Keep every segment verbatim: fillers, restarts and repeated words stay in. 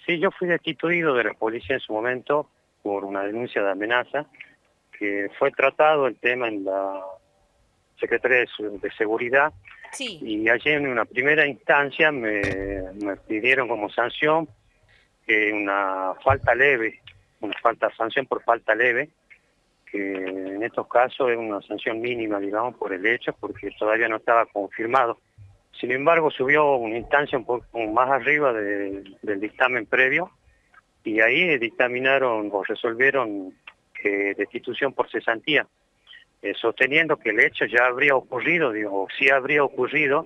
Sí, yo fui destituido de la policía en su momento por una denuncia de amenaza, que fue tratado el tema en la Secretaría de, de Seguridad, Sí. y allí en una primera instancia me, me pidieron como sanción eh, una falta leve, una falta sanción por falta leve, que en estos casos es una sanción mínima, digamos, por el hecho, porque todavía no estaba confirmado. Sin embargo, subió una instancia un poco más arriba de, del dictamen previo, y ahí dictaminaron o resolvieron eh, destitución por cesantía, eh, sosteniendo que el hecho ya habría ocurrido, digo, si habría ocurrido,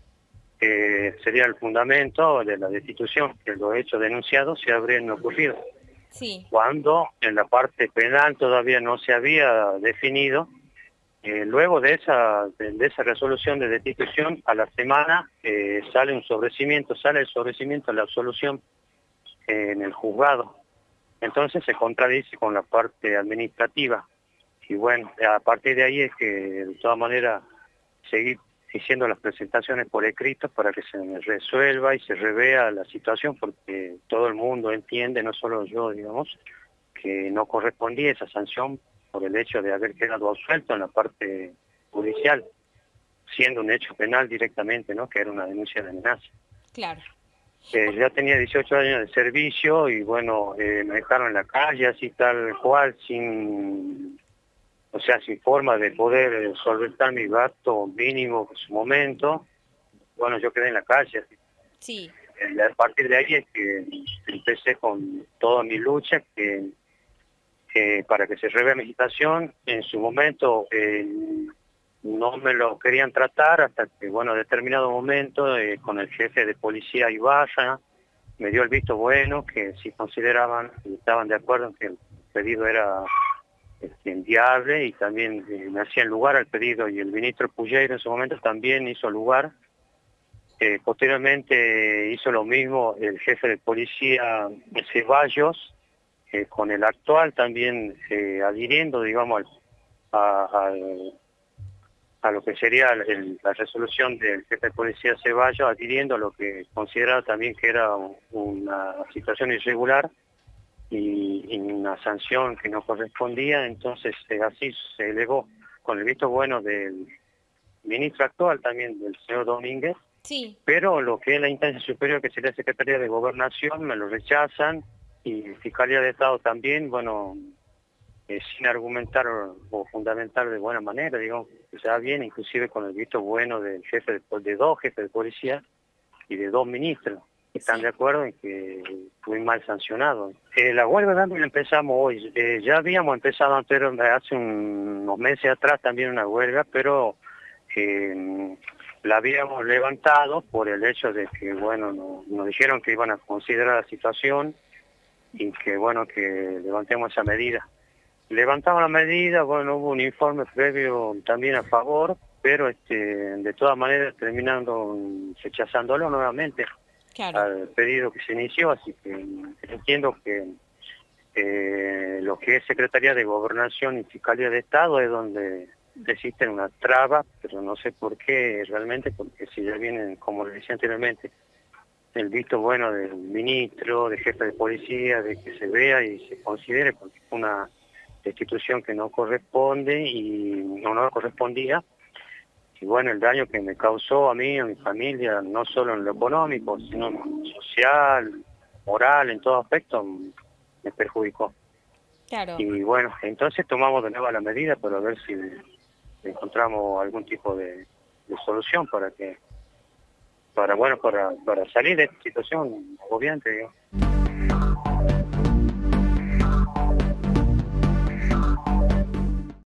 eh, sería el fundamento de la destitución, que los hechos denunciados se habrían ocurrido. Sí. Cuando en la parte penal todavía no se había definido, eh, luego de esa, de, de esa resolución de destitución, a la semana eh, sale un sobrecimiento, sale el sobrecimiento de la absolución eh, en el juzgado. Entonces se contradice con la parte administrativa. Y bueno, a partir de ahí es que de todas maneras seguir haciendo las presentaciones por escrito para que se resuelva y se revea la situación, porque todo el mundo entiende, no solo yo, digamos, que no correspondía esa sanción por el hecho de haber quedado absuelto en la parte judicial, siendo un hecho penal directamente, ¿no? Que era una denuncia de amenaza. Claro. Eh, ya tenía dieciocho años de servicio y bueno, eh, me dejaron en la calle así tal cual, sin, o sea, sin forma de poder solventar mi gasto mínimo en su momento. Bueno, yo quedé en la calle. Sí. Eh, a partir de ahí es que empecé con toda mi lucha, que eh, para que se revea mi situación. En su momento eh, no me lo querían tratar hasta que, bueno, a determinado momento eh, con el jefe de policía Ibarra me dio el visto bueno, que si consideraban y estaban de acuerdo en que el pedido era este, enviable, y también eh, me hacían lugar al pedido, y el ministro Pulleiro en su momento también hizo lugar. Eh, posteriormente hizo lo mismo el jefe de policía Ceballos, eh, con el actual también eh, adhiriendo, digamos, al, a, a, a lo que sería el, la resolución del jefe de policía Ceballos, adhiriendo a lo que consideraba también que era una situación irregular y, y una sanción que no correspondía. Entonces eh, así se elevó con el visto bueno del ministro actual también, del señor Domínguez, Sí. pero lo que es la instancia superior, que sería Secretaría de Gobernación, me lo rechazan, y Fiscalía de Estado también, bueno, eh, sin argumentar o fundamentar de buena manera, digamos, ya viene inclusive con el visto bueno del jefe de, de dos jefes de policía y de dos ministros, que están de Sí. acuerdo en que fue mal sancionado. Eh, la huelga también la empezamos hoy, eh, ya habíamos empezado anterior, hace un, unos meses atrás también una huelga, pero eh, la habíamos levantado por el hecho de que, bueno, no, nos dijeron que iban a considerar la situación y que, bueno, que levantemos esa medida. Levantamos la medida, bueno, hubo un informe previo también a favor, pero este, de todas maneras terminando rechazándolo nuevamente Claro. al pedido que se inició, así que entiendo que eh, lo que es Secretaría de Gobernación y Fiscalía de Estado es donde existen unas trabas, pero no sé por qué realmente, porque si ya vienen, como le decía anteriormente, el visto bueno del ministro, del jefe de policía, de que se vea y se considere, porque es una destitución que no corresponde y no, no correspondía. Y bueno, el daño que me causó a mí, a mi familia, no solo en lo económico, sino en lo social, moral, en todo aspecto, me perjudicó. Claro. Y bueno, entonces tomamos de nuevo la medida para ver si encontramos algún tipo de, de solución para que, para bueno, para, para salir de esta situación agobiante, digamos.